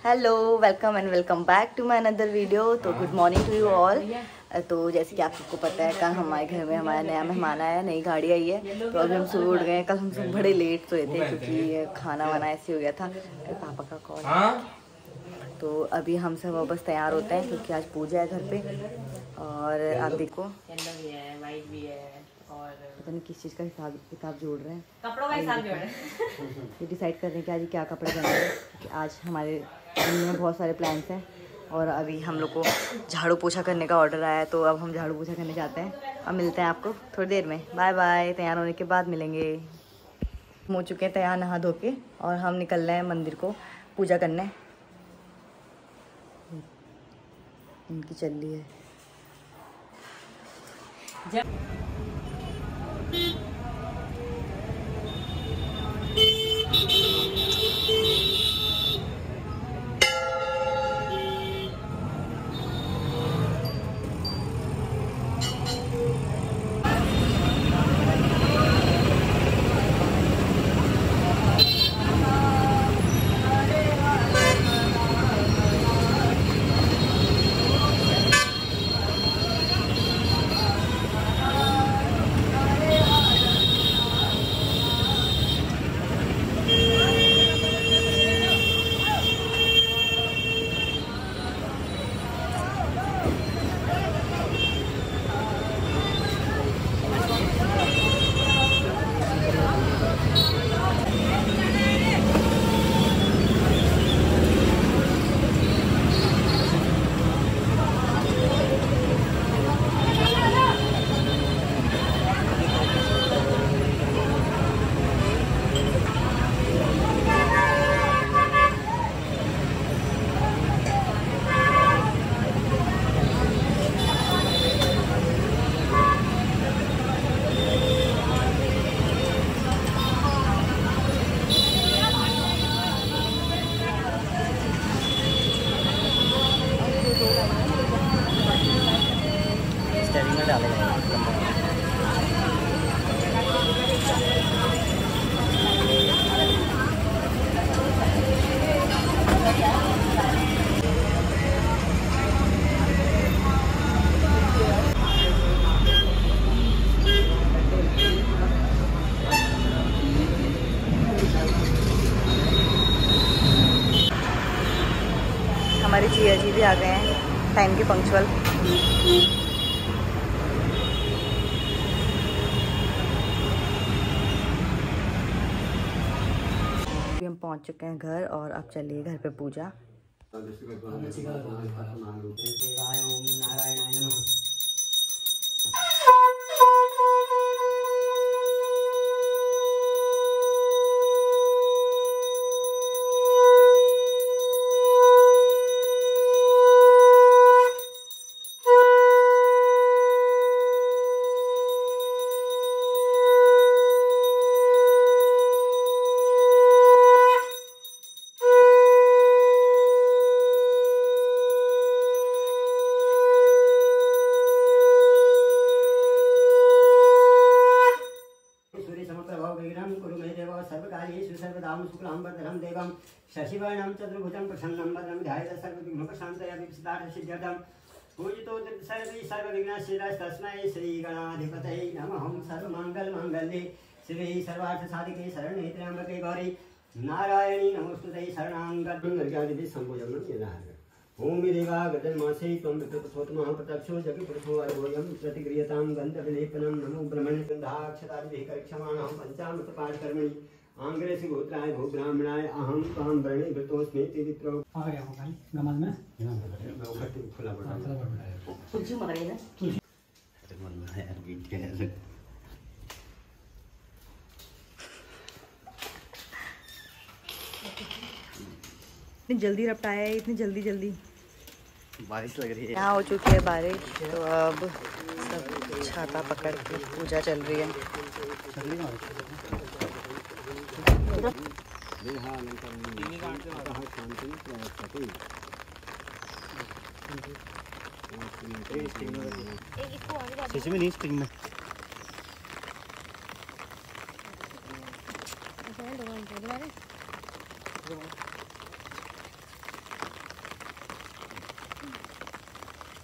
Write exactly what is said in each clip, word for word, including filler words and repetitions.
Hello, welcome and welcome back to my another video. तो good morning to you all. तो जैसे कि आप सबको पता है, कल हमारे घर में हमारा नया मेहमान आया, नई गाड़ी आई है। तो अभी हम सुबह उठ गए। कल हम सब बड़े लेट सोए थे क्योंकि खाना वाना ऐसे हो गया था। फिर पापा का कॉल। तो अभी हम सब बस तैयार होते हैं क्योंकि आज पूजा है घर पे। और आप देखो पता नहीं किस चीज़ का हिसाब किताब जोड़ रहे हैं, कपड़ों का हिसाब जोड़ रहे हैं। ये डिसाइड कर रहे हैं कि आज क्या कपड़े पहने हैं कि आज हमारे में बहुत सारे प्लान्स हैं। और अभी हम लोग को झाड़ू पोछा करने का ऑर्डर आया है, तो अब हम झाड़ू पोछा करने जाते हैं। अब मिलते हैं आपको थोड़ी देर में। Bye bye. तैयार होने के बाद मिलेंगे। हम हो चुके हैं तैयार नहा धो के, और हम निकल रहे हैं मंदिर को पूजा करने। इनकी चल रही है जब हमारी जिया जी भी आ गए हैं टाइम के पंक्चुअल। अभी हम पहुंच चुके हैं घर, और अब चलिए घर पे पूजा। सर्वदाम देवं शशिवर्णं चतुर्भुजं प्रसन्नं वदनं ध्यायेत् सर्वविघ्नोपशान्तये विसिद्धार्थसिद्ध्यर्थं पूजितो सर्वै सर्वविघ्नशिरस्तस्मै श्रीगणाधिपतये नमः। सर्वमङ्गलमाङ्गल्ये शिवे सर्वार्थसाधिके शरण्ये त्र्यम्बके गौरी नारायणी नमोस्तुते शरणागतं सम्पूजनं। ओम देवा गजन्मासे त्वं विप्रथोतमः प्रत्यक्षो जगत्पुरुषो अर्भोऽयं प्रतिगृह्यतां गन्धविलेपनं नमो ब्रह्मणे गन्धाक्षतादिभिः करिष्यमाणः पञ्चामृतपाठकर्मणि आंग्रेसी गोत्राय भो ब्राह्मणाय अहम ताम वर्णे वृतोस्मि तिरित्रो आ गया हो भाई नमाज में ना खट्टी खुला पड़ा तुझे मर गई ना तुझे मन में है बीट के ऐसे इतनी जल्दी रपटाया है, इतनी जल्दी जल्दी बारिश लग रही है। यहाँ हो चुकी है बारिश, तो अब सब छाता पकड़ के पूजा चल रही है। में नहीं स्प्रिंग में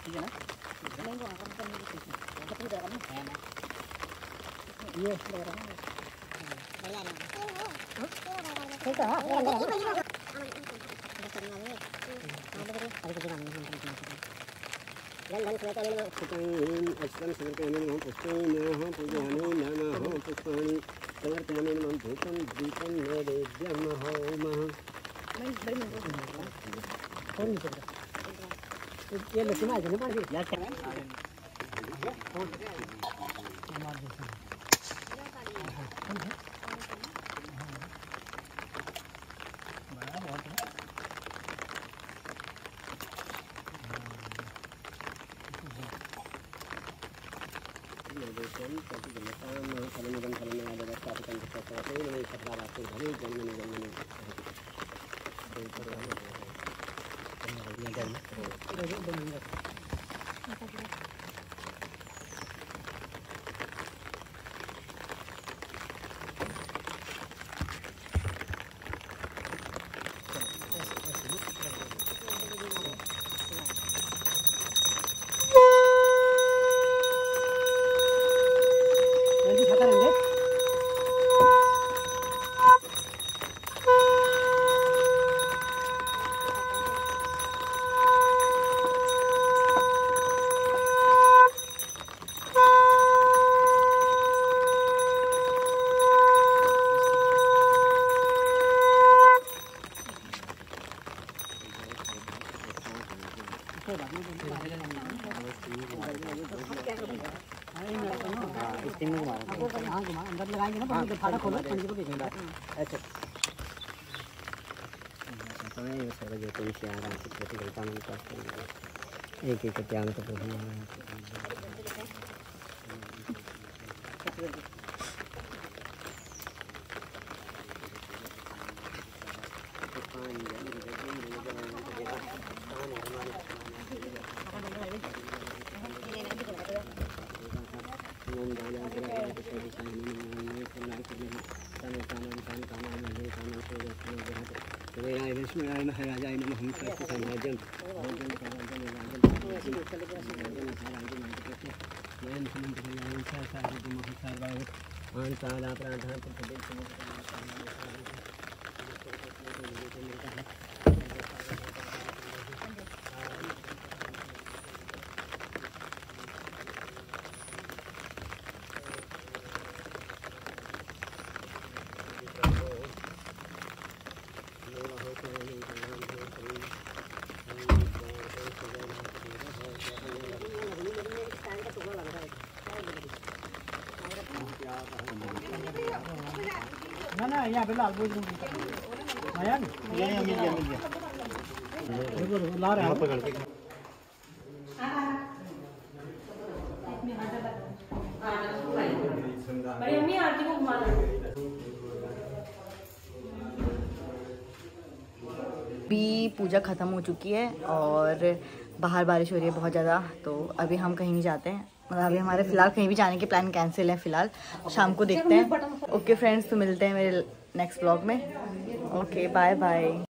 एक एक त्याग तो महाराजाय नमः हम स्वस्ति संराज्यम ना ना यहाँ पे लाल बोझ आया ना ये मिल गया मिल गया ला रहा है पकड़ के बड़ी अम्मी आरती को घुमा दो। अभी पूजा ख़त्म हो चुकी है और बाहर बारिश हो रही है बहुत ज़्यादा, तो अभी हम कहीं नहीं जाते हैं। मतलब अभी हमारे फ़िलहाल कहीं भी जाने के प्लान कैंसिल है फ़िलहाल, शाम को देखते हैं। ओके फ्रेंड्स, तो मिलते हैं मेरे नेक्स्ट ब्लॉग में। Okay bye bye.